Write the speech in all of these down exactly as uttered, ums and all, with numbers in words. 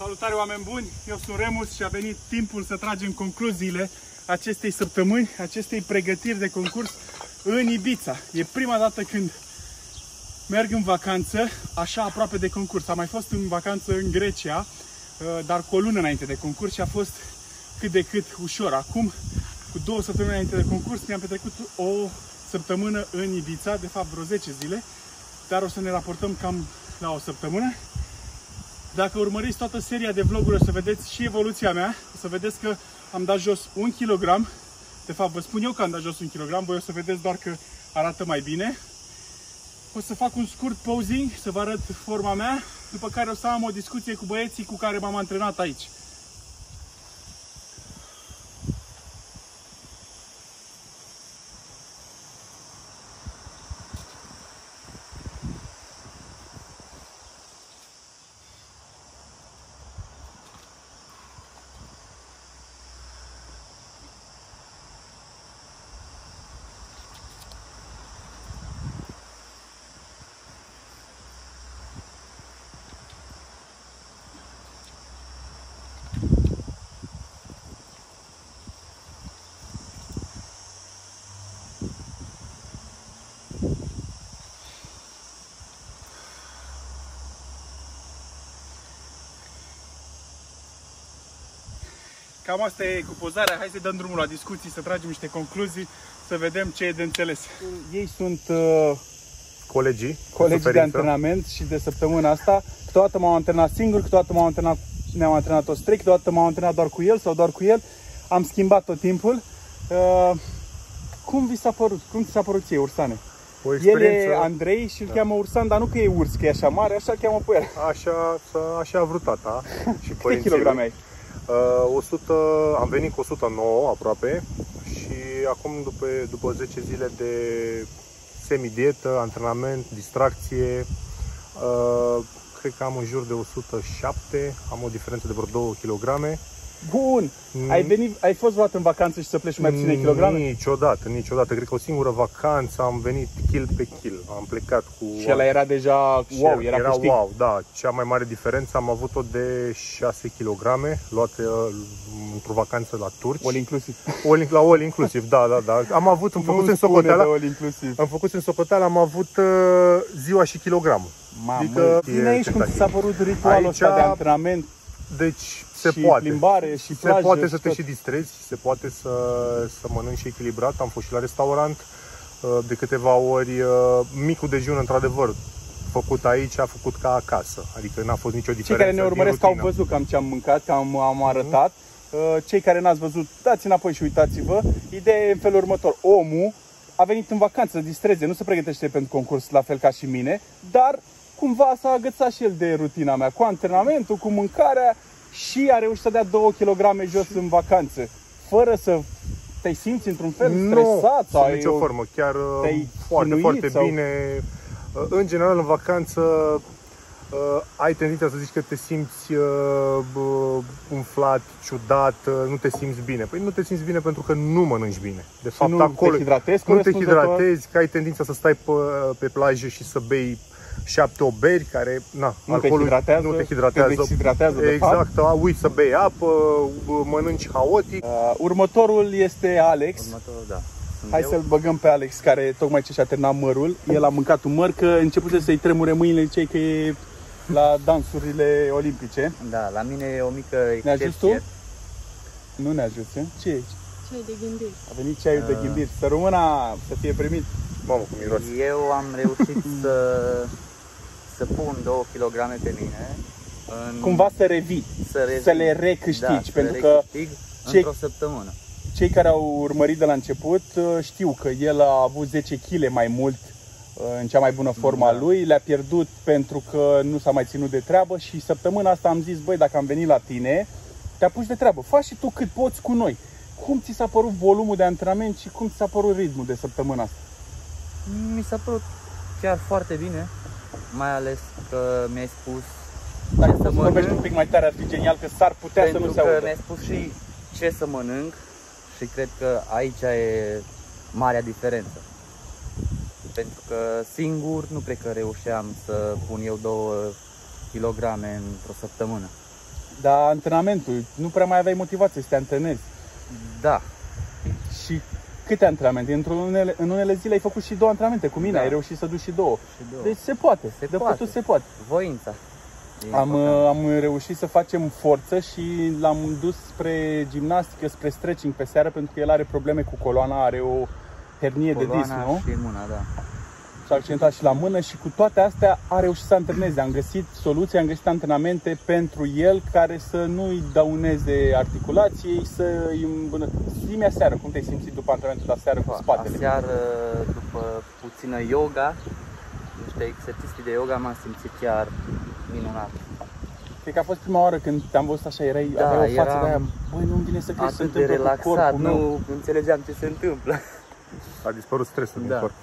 Salutare, oameni buni! Eu sunt Remus și a venit timpul să tragem concluziile acestei săptămâni, acestei pregătiri de concurs în Ibiza. E prima dată când merg în vacanță așa aproape de concurs. Am mai fost în vacanță în Grecia, dar cu o lună înainte de concurs și a fost cât de cât ușor. Acum, cu două săptămâni înainte de concurs, ne-am petrecut o săptămână în Ibiza, de fapt vreo zece zile, dar o să ne raportăm cam la o săptămână. Dacă urmăriți toată seria de vloguri, o să vedeți și evoluția mea. O să vedeți că am dat jos un kilogram. De fapt, vă spun eu că am dat jos un kilogram. Voi o să vedeți doar că arată mai bine. O să fac un scurt posing, să vă arăt forma mea. După care o să am o discuție cu băieții cu care m-am antrenat aici. Cam asta e cu pozarea. Hai să dăm drumul la discuții, să tragem niște concluzii, să vedem ce e de înțeles. Ei sunt uh, colegii, colegii de antrenament și de săptămâna asta. Câteodată m-am antrenat singur, câteodată m-am antrenat, ne-am antrenat toți trei, câteodată m-am antrenat doar cu el sau doar cu el. Am schimbat tot timpul. Uh, cum vi s-a părut? Cum ți s-a părut ție, Ursane? O experiență... El e Andrei și îl da. cheamă Ursan, dar nu că e urs, că e așa mare, așa îl cheamă pe el. Așa, așa a vrut tata și Câte kilograme ai? Uh, o sută, am venit cu o sută nouă aproape și acum după, după zece zile de semidietă, antrenament, distracție, uh, cred că am în jur de o sută șapte, am o diferență de vreo două kilograme. Bun! Mm. Ai, venit, ai fost luat în vacanță și să pleci mai puține kilograme? Niciodată, niciodată. Cred că o singură vacanță am venit kill pe kill. Am plecat cu... Și ăla era deja wow, era, era câștig. wow, da. Cea mai mare diferență am avut-o de șase kilograme, luate într-o vacanță la turci. All inclusiv. All, la all inclusiv, da, da, da. Am avut, am făcut în socoteala, am făcut în socoteala, am avut uh, ziua și kilogramul. Mamă, adică, bine aici cum ți s-a părut ritualul aici, ăsta de antrenament? Deci se și poate. plimbare și plajă, se poate și să te tot. și distrezi, se poate să, să mănânci și echilibrat. Am fost și la restaurant de câteva ori. Micul dejun, într-adevăr, făcut aici, a făcut ca acasă. Adică n-a fost nicio diferență. Cei care ne urmăresc au văzut cam ce am mâncat, că am, am arătat. Cei care n-ați văzut, dați înapoi și uitați-vă. Ideea e în felul următor. Omul a venit în vacanță să distreze, nu se pregătește pentru concurs la fel ca și mine, dar cumva s-a agățat și el de rutina mea, cu antrenamentul, cu mâncarea și a reușit să dea două kilograme jos în vacanță, fără să te simți într-un fel stresat? Nu, în nicio formă, chiar foarte, foarte sau... bine. În general, în vacanță ai tendința să zici că te simți uh, umflat, ciudat, nu te simți bine. Păi nu te simți bine pentru că nu mănânci bine. De fapt, nu acolo te hidratezi, nu te hidratezi, că ai tendința să stai pe, pe plajă și să bei șapte oberi care, na, nu alcoolul te hidratează, nu te hidratează, te hidratează de exact, fapt. Uiți să bei apă, mănânci haotic. Uh, următorul este Alex. Următorul, da. Hai să-l băgăm pe Alex, care tocmai ce și-a terminat mărul. El a mâncat un măr, că începuse să-i tremure mâinile, cei că e la dansurile olimpice. Da, la mine e o mică excepție. Ne ajuți tu? Nu ne ajuți, ce e aici? Ceai de ghimbir. A venit ceaiul uh. de ghimbir. Să rămâna, să fie primit. Mamă, cum miroase. Eu am reușit să, să pun două kilograme pe mine. În... Cumva să revii, să, revii. să le recâștigi, da, pentru le că cei... într-o săptămână. Cei care au urmărit de la început știu că el a avut zece kilograme mai mult în cea mai bună formă a da. lui, le-a pierdut pentru că nu s-a mai ținut de treabă și săptămâna asta am zis, băi, dacă am venit la tine, te apuci de treabă, faci și tu cât poți cu noi. Cum ți s-a părut volumul de antrenament și cum ți s-a părut ritmul de săptămâna asta? Mi s-a părut chiar foarte bine, mai ales că mi-ai spus Dacă să vorbești un pic mai tare, ar fi genial, că s-ar putea să nu se audă. Pentru că mi-ai spus și ce să mănânc și cred că aici e marea diferență. Pentru că singur nu cred că reușeam să pun eu două kilograme într-o săptămână. Dar antrenamentul, nu prea mai aveai motivație să te antrenezi. Da. Și câte antrenamente? Într-un unele, în unele zile ai făcut și două antrenamente cu mine, Da. ai reușit să duci și două. Și două. Deci se poate, Se de poate. făcut se poate. Voința. E Am, important. am reușit să facem forță și l-am dus spre gimnastică, spre stretching pe seară, pentru că el are probleme cu coloana, are o hernie de disc, Coloana nu? și mâna, da. S-a accidentat și la mână și cu toate astea a reușit să antreneze. Am găsit soluții, am găsit antrenamente pentru el care să nu-i dăuneze articulației, să îi îmbunătățească. Zi-mi aseară, cum te-ai simțit după antrenamentul de aseară cu spatele? Aseară, după puțină yoga, niște exerciții de yoga, m-am simțit chiar minunat. Cred că a fost prima oară când te-am văzut așa, erai, Da, aveai o față eram de aia, băi, nu-mi vine să crezi, se Atât de întâmplă cu relaxat, corpul meu. nu înțelegeam ce se întâmplă. A dispărut stresul Da. din corp.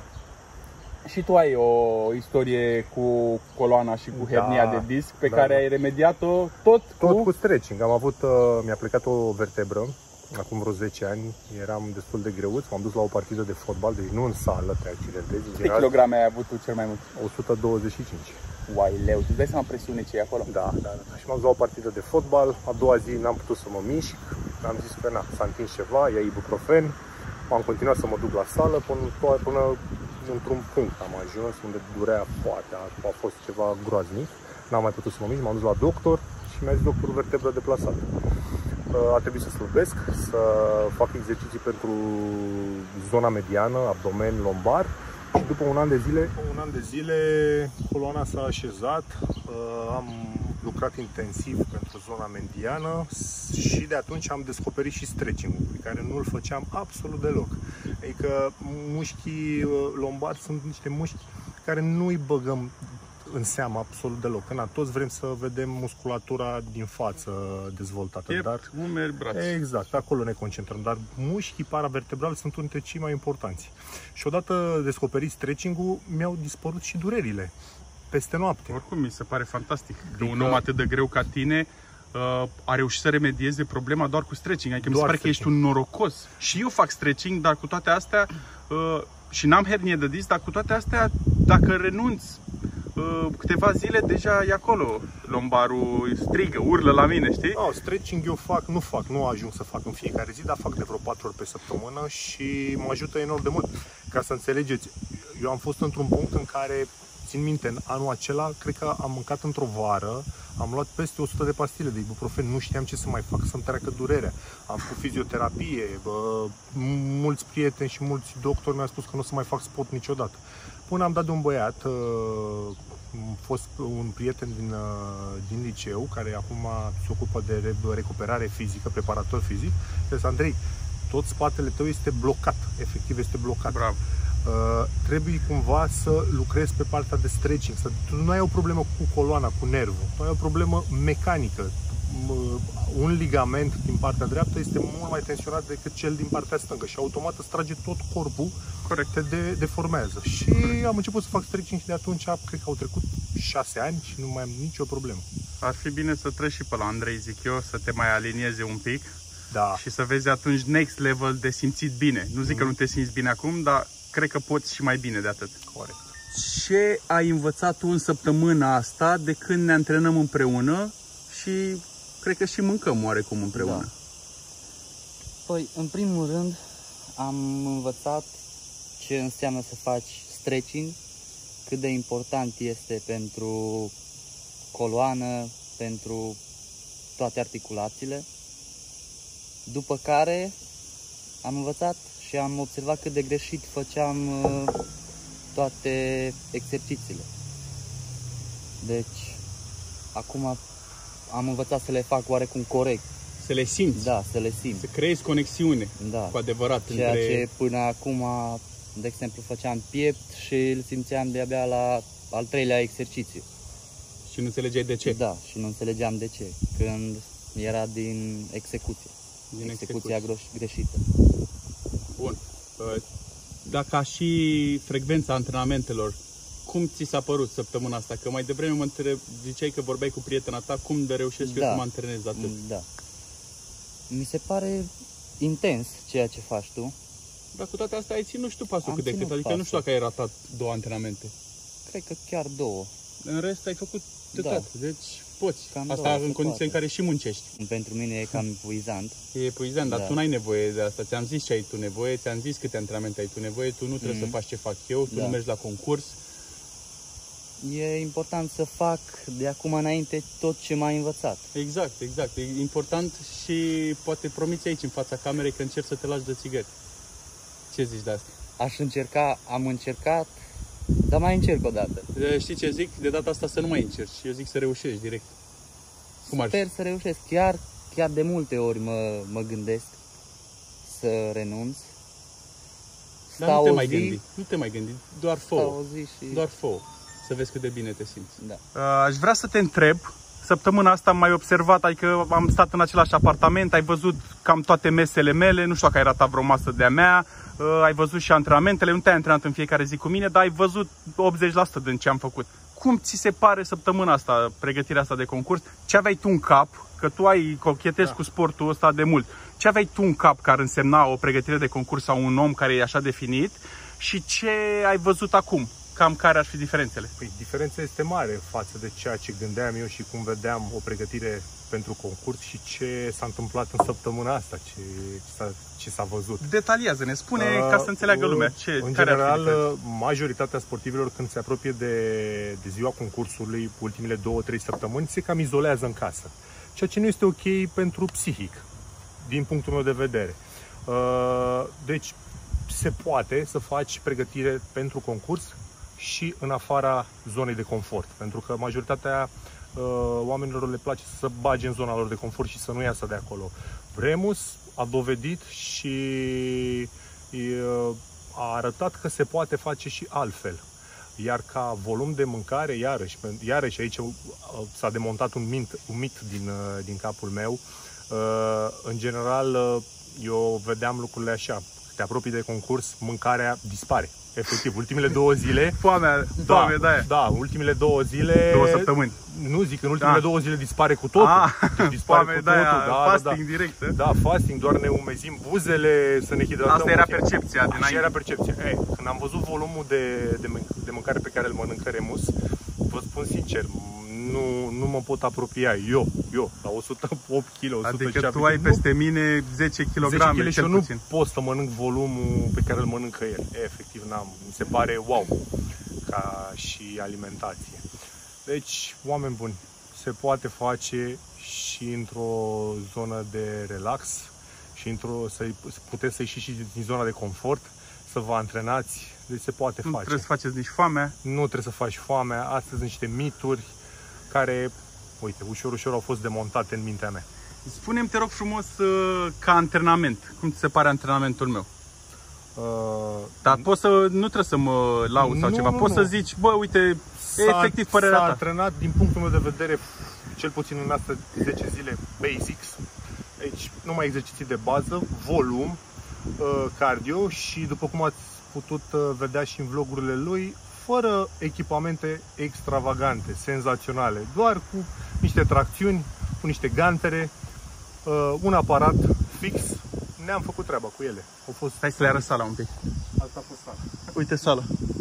Și tu ai o istorie cu coloana și cu hernia Da, de disc pe da, care da. ai remediat-o tot, Tot cu... cu stretching. Am avut, uh, mi-a plecat o vertebră acum vreo zece ani. Eram destul de greuț, m-am dus la o partidă de fotbal, deci nu în sală te accidentezi. în Câte general, kilograme ai avut tu cel mai mult? o sută douăzeci și cinci. Uai, leu, tu dai seama presiune ce e acolo? Da, da, da. Și m-am dus la o partidă de fotbal. A doua zi n-am putut să mă mișc. Am zis că na, s-a întins ceva, ia ibuprofen. M-am continuat să mă duc la sală până, până într-un punct am ajuns unde durea foarte, a, a fost ceva groaznic. N-am mai putut să mă mișc, m-am dus la doctor și mi-a zis doctorul vertebră deplasată. A trebuit să slăbesc, să fac exerciții pentru zona mediană, abdomen, lombar. Și după un an de zile, un an de zile coloana s-a așezat, am lucrat intensiv pentru zona mediană și de atunci am descoperit și stretching-ul, pe care nu îl făceam absolut deloc. Adică mușchii lombari sunt niște mușchi care nu îi băgăm în seamă absolut deloc. Că toți vrem să vedem musculatura din față dezvoltată. Piept, dar umeri, brațe. Exact, acolo ne concentrăm, dar mușchii paravertebrali sunt unul dintre cei mai importanți. Și odată descoperit stretching-ul, mi-au dispărut și durerile peste noapte. Oricum, mi se pare fantastic că Adică- un om atât de greu ca tine uh, a reușit să remedieze problema doar cu stretching. Adică mi se Doar pare că ești stretching. un norocos. Și eu fac stretching, dar cu toate astea, uh, și n-am hernie de disc, dar cu toate astea, dacă renunț uh, câteva zile, deja e acolo. Lombarul strigă, urlă la mine, știi? No, stretching eu fac, nu fac, nu ajung să fac în fiecare zi, dar fac de vreo patru ori pe săptămână și mă ajută enorm de mult. Ca să înțelegeți, eu am fost într-un punct în care, țin minte, în anul acela, cred că am mâncat într-o vară, am luat peste o sută de pastile de ibuprofen, nu știam ce să mai fac să-mi treacă durerea. Am făcut fizioterapie, bă, mulți prieteni și mulți doctori mi-au spus că nu o să mai fac sport niciodată. Până am dat de un băiat, a fost un prieten din, din liceu, care acum se ocupă de recuperare fizică, preparator fizic, și zis, Andrei, tot spatele tău este blocat, efectiv este blocat. Bravo. Uh, trebuie cumva să lucrezi pe partea de stretching. Să, tu nu ai o problemă cu coloana, cu nervul, tu ai o problemă mecanică. Uh, un ligament din partea dreaptă este mult mai tensionat decât cel din partea stângă și automat îți trage tot corpul, Corect. te de, deformează. Și am început să fac stretching și de atunci cred că au trecut șase ani și nu mai am nicio problemă. Ar fi bine să treci și pe la Andrei, zic eu, să te mai alinieze un pic. Da. Și să vezi atunci next level de simțit bine. Nu zic mm. că nu te simți bine acum, dar cred că poți și mai bine de atât. Corect. Ce ai învățat tu în săptămâna asta de când ne antrenăm împreună și cred că și mâncăm oarecum împreună? Da. Păi, în primul rând, am învățat ce înseamnă să faci stretching, cât de important este pentru coloană, pentru toate articulațiile. După care am învățat și am observat cât de greșit făceam uh, toate exercițiile. Deci, acum am învățat să le fac oarecum corect. Să le simți, Da, să le simt. să creezi conexiune Da. cu adevărat Ceea între... ce până acum, de exemplu, făceam piept și îl simțeam de-abia la al treilea exercițiu. Și nu înțelegeai de ce. Da, și nu înțelegeam de ce, când era din execuție. Din Execuția greșită. Bun. Dacă și frecvența antrenamentelor, cum ți s-a părut săptămâna asta? Că mai devreme mă întreb, ziceai că vorbeai cu prietena ta, cum de reușesc Da. eu să mă antrenez atât? Da. Mi se pare intens ceea ce faci tu. Dar cu toate astea ai ținut și tu pasul Am cât de cât, ținut adică pasul. nu știu dacă ai ratat două antrenamente. Cred că chiar două. În rest ai făcut tătat. Da. Deci Poți. Cam Asta două, în se condiții poate. în care și muncești. Pentru mine e cam epuizant. E epuizant, dar Da. tu n-ai nevoie de asta. Ți-am zis ce ai tu nevoie, ți-am zis câte antrenamente ai tu nevoie, tu nu trebuie Mhm. să faci ce fac eu, tu Da. nu mergi la concurs. E important să fac de acum înainte tot ce m-ai învățat. Exact, exact. E important și poate promiți aici în fața camerei că încerci să te lași de țigări. Ce zici de asta? Aș încerca, am încercat, dar mai încerc o dată. De, știi ce zic? De data asta să nu mai încerci. Eu zic să reușești direct. Cum ar fi? Sper să reușesc. Chiar, chiar de multe ori mă, mă gândesc să renunț. Dar nu Stau te o mai zi, gândi. Nu te mai gândi. Doar fă Stau o zi și... Doar fă să vezi cât de bine te simți. Da. Aș vrea să te întreb, săptămâna asta am mai observat, adică am stat în același apartament, ai văzut cam toate mesele mele, nu știu dacă ai ratat vreo masă de-a mea, ai văzut și antrenamentele, nu te-ai antrenat în fiecare zi cu mine, dar ai văzut optzeci la sută din ce am făcut. Cum ți se pare săptămâna asta, pregătirea asta de concurs? Ce aveai tu în cap? Că tu ai cochetezi da. cu sportul ăsta de mult. Ce aveai tu în cap care însemna o pregătire de concurs sau un om care e așa definit? Și ce ai văzut acum? Cam care ar fi diferențele? Păi, diferența este mare față de ceea ce gândeam eu și cum vedeam o pregătire pentru concurs și ce s-a întâmplat în săptămâna asta, ce, ce s-a văzut. Detaliază-ne, spune uh, ca să înțeleagă lumea. Ce, în care general, ar fi majoritatea sportivilor când se apropie de, de ziua concursului, ultimele două, trei săptămâni, se cam izolează în casă. Ceea ce nu este ok pentru psihic, din punctul meu de vedere. Uh, deci, se poate să faci pregătire pentru concurs și în afara zonei de confort. Pentru că majoritatea uh, oamenilor le place să se bage în zona lor de confort și să nu iasă de acolo. Remus a dovedit și uh, a arătat că se poate face și altfel. Iar ca volum de mâncare, iarăși, iarăși aici uh, s-a demontat un mit, un mit din, uh, din capul meu. Uh, în general, uh, eu vedeam lucrurile așa. Te apropii de concurs, mâncarea dispare. Efectiv, ultimele două zile... Foamea, foamea, da, da, ultimele două zile... Două săptămâni. Nu zic, în ultimele da. două zile dispare cu totul. Ah, deci dispare foame, cu da, totul. Da, fasting da, da. direct. Da, fasting, doar ne umezim buzele, să ne hidratăm. Asta era percepția Așa dinainte. era percepția. Ei, când am văzut volumul de, de, de mâncare pe care îl mănâncă Remus, vă spun sincer, nu, nu mă pot apropia eu, eu, la o sută opt kilograme, o sută șapte. Adică tu ai peste mine zece kilograme, zece kilograme și eu cel puțin. Nu pot să mănânc volumul pe care îl mănâncă el. E, efectiv, n-am. Mi se pare wow, ca și alimentație. Deci, oameni buni, se poate face și într-o zonă de relax și într-o, să puteți să ieșiți și din zona de confort, să vă antrenați, deci se poate nu face. trebuie să faceți nici foamea. Nu trebuie să faci foamea, astea sunt niște mituri care, uite, ușor, ușor au fost demontate în mintea mea. Spune-mi, te rog frumos, ca antrenament, cum ți se pare antrenamentul meu? Uh, Dar poți să, nu trebuie să mă laud sau nu, ceva, nu, poți nu. să zici, bă, uite, e efectiv părerea S-a ta. antrenat, din punctul meu de vedere, cel puțin în astea zece zile, basics. Deci, numai exerciții de bază, volum, cardio și, după cum ați putut vedea și în vlogurile lui, fără echipamente extravagante, senzaționale, doar cu niște tracțiuni, cu niște gantere, un aparat fix. Ne-am făcut treaba cu ele. Au fost... Hai să le arăt sala un pic. Asta a fost sala. Uite sala.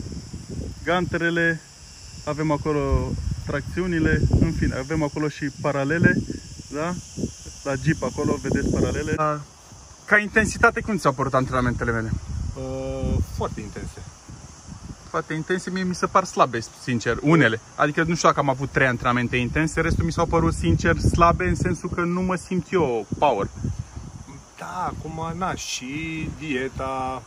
Ganterele, avem acolo tracțiunile, în fine, avem acolo și paralele, da? La Jeep acolo, vedeți paralele. Ca intensitate, cum ți-au părut antrenamentele mele? Uh, foarte intense. Foarte intense, mie mi se par slabe, sincer, unele. Adică nu știu dacă am avut trei antrenamente intense, restul mi s-au părut, sincer, slabe în sensul că nu mă simt eu power. Da, acum, na, și dieta,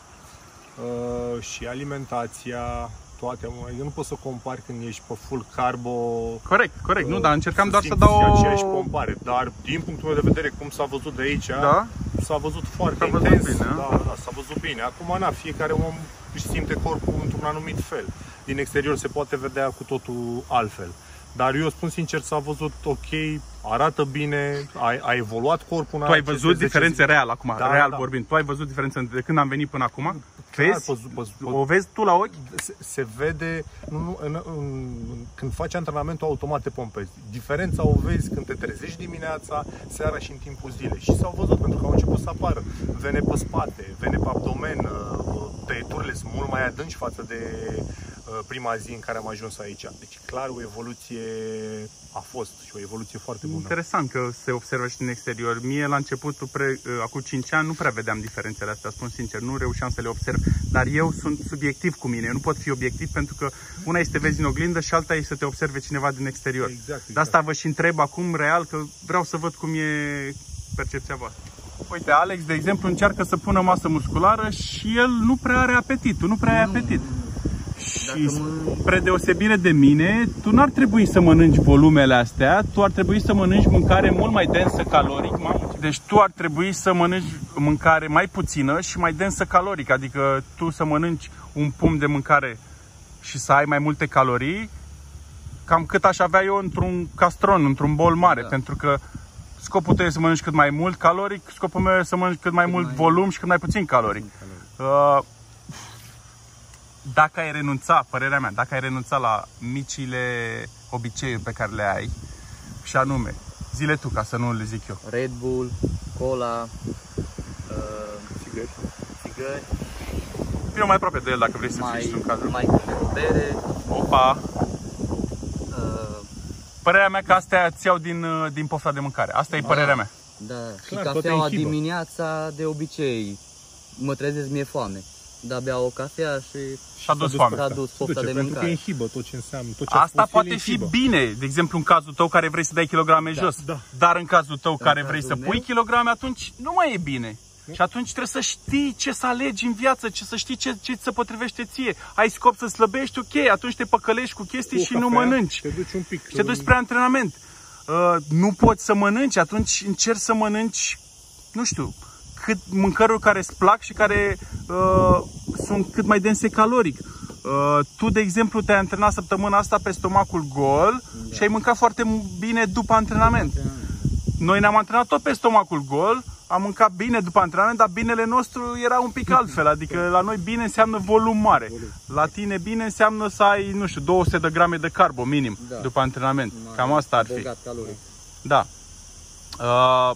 uh, și alimentația, toate. Adică nu poți să compari când ești pe full carbo. Corect, corect, uh, nu, dar încercam să doar să dau o... aceeași compare. Dar, din punctul meu de vedere, cum s-a văzut de aici, da? s-a văzut foarte s-a văzut intens. bine, da, da, s-a văzut bine. Acum, na, fiecare om își simte corpul într-un anumit fel. Din exterior se poate vedea cu totul altfel. Dar eu spun sincer, s-a văzut ok, arată bine, a, a evoluat corpul. Tu ai văzut diferențe real acum, da, real da. vorbind. Tu ai văzut diferențe de când am venit până acum? Clar, Vezi? păzu, păzu, păzu. O vezi tu la ochi? Se, se vede, nu, nu, în, în, când faci antrenamentul automat te pompezi. Diferența o vezi când te trezești dimineața, seara și în timpul zilei. Și s-au văzut pentru că au început să apară vene pe spate, vene pe abdomen, tăieturile sunt mult mai adânci față de prima zi în care am ajuns aici. Deci clar o evoluție a fost și o evoluție foarte bună. Interesant că se observă și din exterior. Mie la începutul, pre, acum cinci ani, nu prea vedeam diferențele astea, spun sincer, nu reușeam să le observ, dar eu sunt subiectiv cu mine, eu nu pot fi obiectiv pentru că una este vezi în oglindă și alta este să te observe cineva din exterior. Exact, exact. De asta vă și întreb acum real, că vreau să văd cum e percepția voastră. Uite, Alex, de exemplu, încearcă să pună masă musculară și el nu prea are apetit, tu nu prea ai Nu. apetit. Și mă... spre deosebire de mine, tu n-ar trebui să mănânci volumele astea, tu ar trebui să mănânci mâncare mult mai densă caloric. Deci tu ar trebui să mănânci mâncare mai puțină și mai densă caloric, adică tu să mănânci un pumn de mâncare și să ai mai multe calorii, cam cât aș avea eu într-un castron, într-un bol mare, da. Pentru că scopul tău e să mănânci cât mai mult caloric, scopul meu e să mănânci cât mai cât mult mai... volum și cât mai puțin caloric. Uh, Dacă ai renunța, părerea mea, dacă ai renunța la micile obiceiuri pe care le ai, și anume, zile tu ca să nu le zic eu. Red Bull, cola, uh, țigări. țigări. Vino mai aproape de el dacă vrei să mai, fii în cadru. Mai câte o bere. Opa! Uh, părerea mea că astea ți iau din, din pofta de mâncare. Asta e părerea mea. Da, și clar, cafeaua dimineața de obicei. Mă trezesc, mi-e foame. Dar beau o cafea și și-a dus foame. S-a dus pofta de pentru mâncare. că inhibă tot ce înseamnă. Tot ce Asta poate inhibă. fi bine, de exemplu în cazul tău care vrei să dai kilograme da, jos. Da. Dar în cazul tău în care cazul vrei să meu? pui kilograme, atunci nu mai e bine. Nu? Și atunci trebuie să știi ce să alegi în viață, ce să știi ce, ce ți se potrivește ție. Ai scop să slăbești, ok, atunci te păcălești cu chestii cu și cafea, nu mănânci. Te duci un pic. Și te duci spre antrenament. Uh, nu poți să mănânci, atunci încerci să mănânci, nu știu, cât mâncăruri care îți plac și care uh, sunt cât mai dense caloric. Uh, tu, de exemplu, te-ai antrenat săptămâna asta pe stomacul gol, da. Și ai mâncat foarte bine după antrenament. Noi ne-am antrenat tot pe stomacul gol, am mâncat bine după antrenament, dar binele nostru era un pic altfel. Adică la noi bine înseamnă volum mare. La tine bine înseamnă să ai, nu știu, două sute de grame de carbo minim, da. După antrenament. Cam asta ar fi. Da. Uh,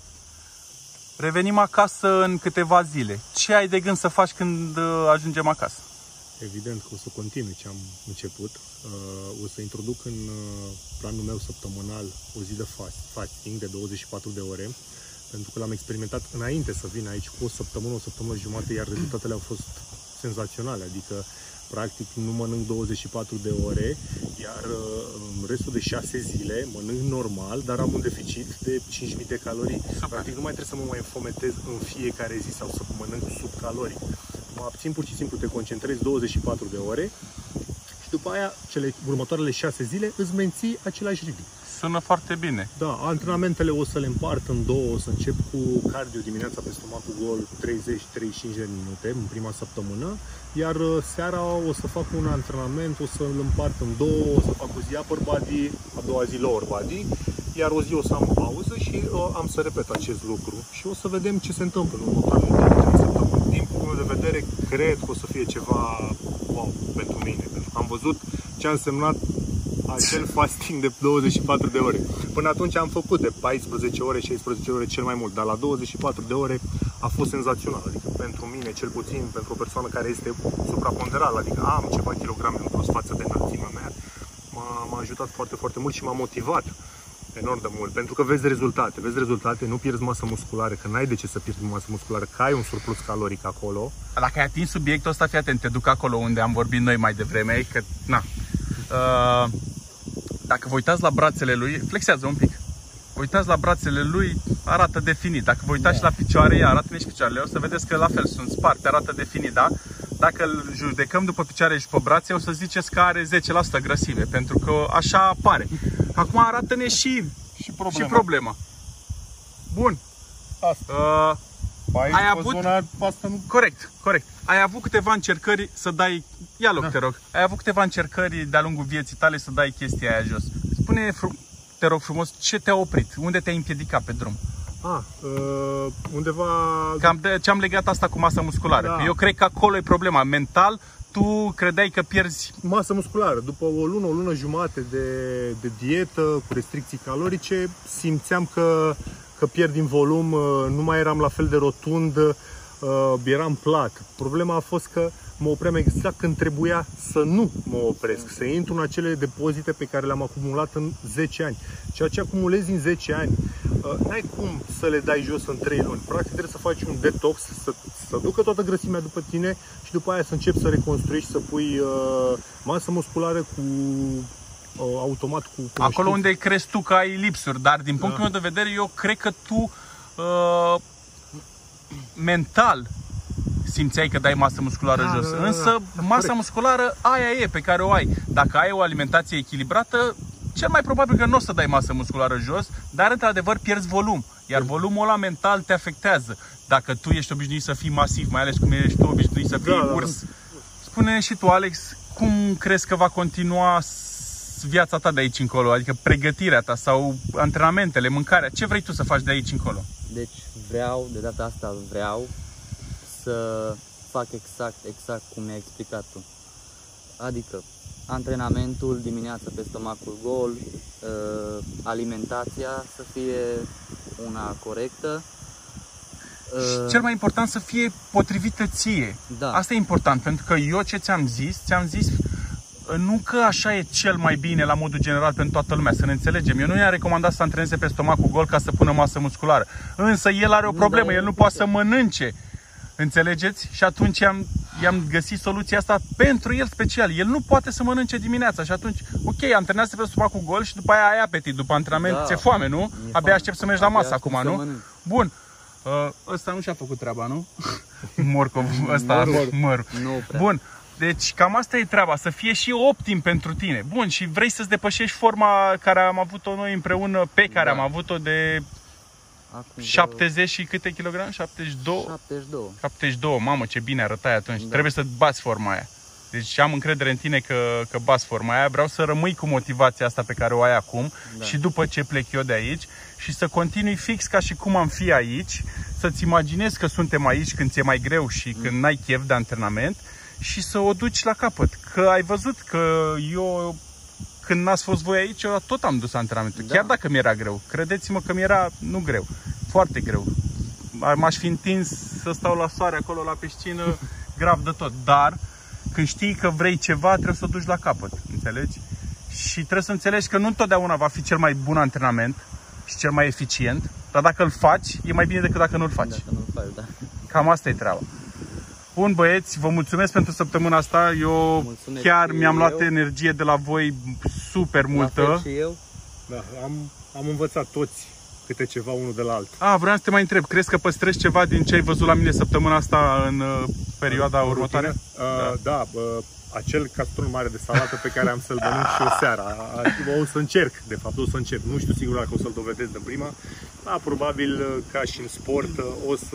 revenim acasă în câteva zile. Ce ai de gând să faci când ajungem acasă? Evident că o să continui ce am început. O să introduc în planul meu săptămânal o zi de fast, fasting de douăzeci și patru de ore, pentru că l-am experimentat înainte să vin aici cu o săptămână, o săptămână jumate, iar rezultatele au fost senzaționale. Adică, practic, nu mănânc douăzeci și patru de ore, iar în restul de șase zile mănânc normal, dar am un deficit de cinci mii de calorii. Practic, nu mai trebuie să mă mai înfometez în fiecare zi sau să mănânc sub calorii. Mă abțin pur și simplu, te concentrezi douăzeci și patru de ore și după aia, cele următoarele șase zile, îți menții același ritm. Sună foarte bine. Da, antrenamentele o să le împart în două, o să încep cu cardio dimineața pe stomacul gol, treizeci treizeci și cinci de minute în prima săptămână, iar seara o să fac un antrenament, o să îl împart în două, o să fac o zi upper body, a doua zi lower body, iar o zi o să am o pauză și uh, am să repet acest lucru și o să vedem ce se întâmplă în următoarele trei săptămâni. Din punctul meu de vedere, cred că o să fie ceva wow pentru mine, pentru că am văzut ce a însemnat acel fasting de douăzeci și patru de ore. Până atunci am făcut de paisprezece ore, șaisprezece ore cel mai mult, dar la douăzeci și patru de ore a fost senzațional. Adică pentru mine, cel puțin, pentru o persoană care este supraponderală, adică am ceva kilograme în plus față de înălțimea mea, m-a ajutat foarte, foarte mult și m-a motivat enorm de mult, pentru că vezi rezultate, vezi rezultate, nu pierzi masă musculară, că n-ai de ce să pierzi masă musculară, că ai un surplus caloric acolo. Dacă ai atins subiectul ăsta, fii atent, te duc acolo unde am vorbit noi mai devreme, că, na, uh, dacă vă uitați la brațele lui, flexează un pic, uitați la brațele lui, arată definit, dacă vă uitați da. Și la picioare, arată nici picioarele, o să vedeți că la fel sunt sparte, arată definit, da? Dacă îl judecăm după picioare și pe brațe, o să ziceți că are zece la sută grăsime, pentru că așa apare. Acum arată-ne și, și, problema. și problema. Bun. Asta. Uh, ai ai avut... Zona, asta nu... Corect, corect. Ai avut câteva încercări să dai... Ia loc, da. Te rog. Ai avut câteva încercări de-a lungul vieții tale să dai chestia aia jos. Spune, te rog frumos, ce te-a oprit? Unde te-ai împiedicat pe drum? Ah, uh, undeva... Cam de ce am legat asta cu masa musculară. Da. Că eu cred că acolo e problema. Mental, tu credeai că pierzi... Masă musculară. După o lună, o lună jumate de, de dietă, cu restricții calorice, simțeam că, că pierd din volum, nu mai eram la fel de rotund, eram plat. Problema a fost că mă opream exact când trebuia să nu mă opresc, să intru în acele depozite pe care le-am acumulat în zece ani. Ceea ce acumulezi în zece ani, n-ai cum să le dai jos în trei luni. Practic trebuie să faci un detox, să, să ducă toată grăsimea după tine și după aia să începi să reconstruiești, să pui uh, masă musculară cu uh, automat cu acolo unde crezi tu că ai lipsuri, dar din punctul da. meu de vedere eu cred că tu uh, mental simțeai că dai masă musculară da, jos, da, da, însă da, masa corect. musculară aia e pe care o ai. Dacă ai o alimentație echilibrată, cel mai probabil că nu o să dai masă musculară jos, dar într-adevăr pierzi volum, iar volumul ăla mental te afectează. Dacă tu ești obișnuit să fii masiv, mai ales cum ești tu obișnuit să fii da, urs, da, da. spune-ne și tu, Alex, cum crezi că va continua viața ta de aici încolo, adică pregătirea ta sau antrenamentele, mâncarea, ce vrei tu să faci de aici încolo? Deci vreau, de data asta vreau să fac exact, exact cum mi-ai explicat tu. Adică antrenamentul dimineața pe stomacul gol, alimentația să fie una corectă. Și cel mai important să fie potrivită ție. Da. Asta e important, pentru că eu ce ți-am zis, ți-am zis nu că așa e cel mai bine la modul general pentru toată lumea, să ne înțelegem. Eu nu i-am recomandat să antreneze pe stomacul gol ca să pună masă musculară. Însă el are o problemă, da, el nu poate să mănânce. Înțelegeți? Și atunci i-am, i-am găsit soluția asta pentru el special. El nu poate să mănânce dimineața și atunci, ok, antrenează pe stomacul gol și după aia ai apetit. După antrenament da. ți-e foame, nu? E Abia foame. aștept să mergi la masă acum, nu? Mănânc. Bun. Uh, ăsta nu și-a făcut treaba, nu? Morcov, ăsta, mărul. mărul. Bun. Deci cam asta e treaba, să fie și optim pentru tine. Bun, și vrei să-ți depășești forma care am avut-o noi împreună, pe care da. am avut-o de Acum șaptezeci și câte kilograme? șaptezeci și doi? șaptezeci și doi. șaptezeci și doi, mamă, ce bine arătai atunci. Da. Trebuie să bați forma aia. Deci am încredere în tine că, că bați forma aia. Vreau să rămâi cu motivația asta pe care o ai acum da. și după ce plec eu de aici și să continui fix ca și cum am fi aici, să-ți imaginezi că suntem aici când ți-e mai greu și mm. când n-ai chef de antrenament și să o duci la capăt. Că ai văzut că eu, când n-ați fost voi aici, eu tot am dus antrenamentul. Da. Chiar dacă mi-era greu. Credeți-mă că mi-era, nu greu, foarte greu. M-aș fi întins să stau la soare acolo la piscină, grav de tot. Dar când știi că vrei ceva, trebuie să o duci la capăt. Înțelegi? Și trebuie să înțelegi că nu întotdeauna va fi cel mai bun antrenament și cel mai eficient, dar dacă îl faci, e mai bine decât dacă nu îl faci. Dacă nu-l faci, da. Cam asta e treaba. Bun, băieți, vă mulțumesc pentru săptămâna asta. Eu mulțumesc chiar mi-am luat eu. energie de la voi super multă. La fel și eu. Da, am, am învățat toți câte ceva unul de la altul. Ah, vreau să te mai întreb, crezi că păstrezi ceva din ce ai văzut la mine săptămâna asta în uh, perioada în următoare? Uh, da, da uh, acel castron mare de salată pe care am să-l mănânc și o seară. O să încerc, de fapt, o să încerc. Nu știu sigur dacă o să-l dovedesc de prima, dar probabil, ca și în sport, o să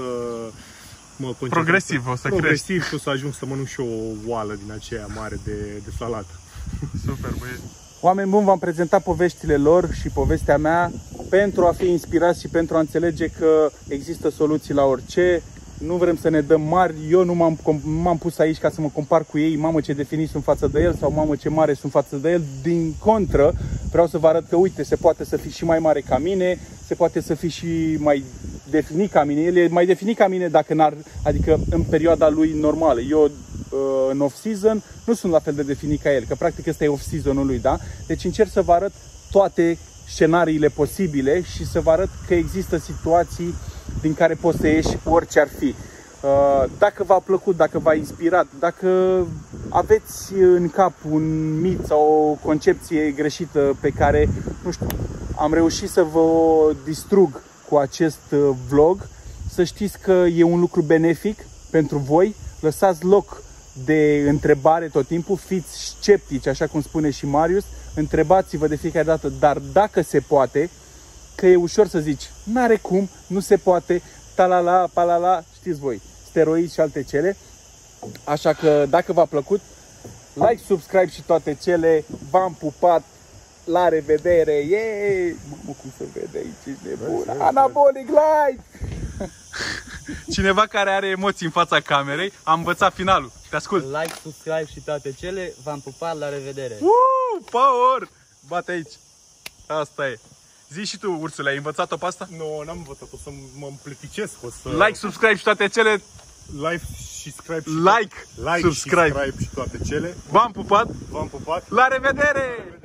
mă concentrez. Progresiv, o să Progresiv, crești. O să ajung să mănânc și o oală din aceea mare de, de salată. Super, băieți. Oameni buni, v-am prezentat poveștile lor și povestea mea pentru a fi inspirați și pentru a înțelege că există soluții la orice. Nu vrem să ne dăm mari. Eu nu m-am pus aici ca să mă compar cu ei. Mamă, ce definit sunt față de el sau mamă, ce mare sunt față de el. Din contră, vreau să vă arăt că, uite, se poate să fii și mai mare ca mine, se poate să fii și mai definit ca mine. El e mai definit ca mine dacă n-ar, adică în perioada lui normală. Eu în off-season nu sunt la fel de definit ca el, că practic ăsta e off-season-ul lui, da? Deci încerc să vă arăt toate scenariile posibile și să vă arăt că există situații din care poți să ieși orice ar fi. Dacă v-a plăcut, dacă v-a inspirat, dacă aveți în cap un mit sau o concepție greșită pe care, nu știu, am reușit să vă distrug cu acest vlog, să știți că e un lucru benefic pentru voi. Lăsați loc de întrebare tot timpul, fiți sceptici, așa cum spune și Marius, întrebați-vă de fiecare dată, dar dacă se poate, că e ușor să zici, n-are cum, nu se poate, talala, palala, știți voi, steroizi și alte cele. Așa că dacă v-a plăcut, like, subscribe și toate cele, v-am pupat, la revedere, yeee! Mă, cum se vede aici, ești nebun, Anabolic Light! Cineva care are emoții în fața camerei, a învățat finalul. Te ascult. Like, subscribe și toate cele. V-am pupat, la revedere. Uh, power! Bate aici. Asta e. Zici și tu, ursule, ai învățat-o pe asta? Nu, n-am învățat, o să mă împleticesc, o să... Like, subscribe și toate cele. Like și subscribe și Like, like subscribe. Și, subscribe și toate cele. V-am pupat. V-am pupat. La revedere!